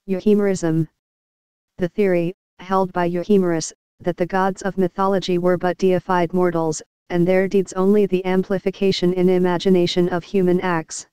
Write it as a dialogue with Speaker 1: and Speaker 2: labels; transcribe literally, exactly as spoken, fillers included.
Speaker 1: Euhemerism. The theory, held by Euhemerus, that the gods of mythology were but deified mortals, and their deeds only the amplification in imagination of human acts.